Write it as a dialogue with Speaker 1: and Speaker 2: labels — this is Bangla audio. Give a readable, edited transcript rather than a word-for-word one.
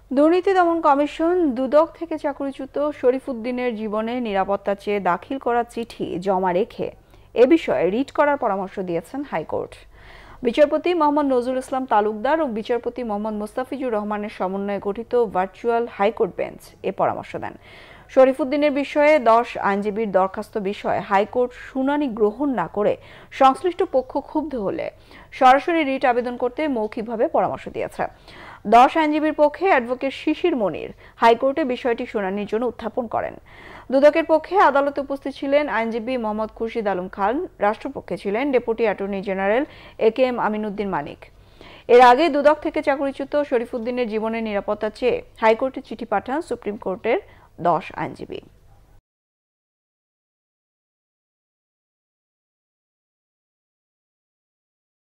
Speaker 1: দুর্নীতি দমন কমিশন দুদক থেকে চাকরিচ্যুত শরীফুদ্দীনের জীবনে নিরাপত্তা চেয়ে দাখিল করা চিঠি জমা রেখে এ বিষয়ে রিট করার পরামর্শ দিয়েছেন হাইকোর্ট। বিচারপতি মোহাম্মদ নজরুল ইসলাম তালুকদার ও বিচারপতি মোহাম্মদ মুস্তাফিজুর রহমানের সমন্বয়ে গঠিত ভার্চুয়াল হাইকোর্ট বেঞ্চ এ পরামর্শ দেন। শরীফুদ্দীনের বিষয়ে 10 আইনজীবীর দরখাস্ত বিষয়ে হাইকোর্ট শুনানি গ্রহণ না করে সংশ্লিষ্ট পক্ষ ক্ষুব্ধ হলে সরাসরি রিট আবেদন করতে মৌখিকভাবে পরামর্শ দিয়েছে। 10 আইনজীবীর পক্ষে অ্যাডভোকেট শিশির মনির হাইকোর্টে বিষয়টি শুনানির জন্য উত্থাপন করেন। দুদকের পক্ষে আদালতে উপস্থিত ছিলেন আইনজীবী মোহাম্মদ খুরশিদ আলম খান, রাষ্ট্রপক্ষে ছিলেন deputy attorney general AKM Aminuddin Manik. এর আগে দুদক থেকে চাকরিচ্যুত শরীফুদ্দীনের জীবনের নিরাপত্তা চেয়ে হাইকোর্টে চিঠি পাঠান সুপ্রিম কোর্টের 10 আইনজীবী।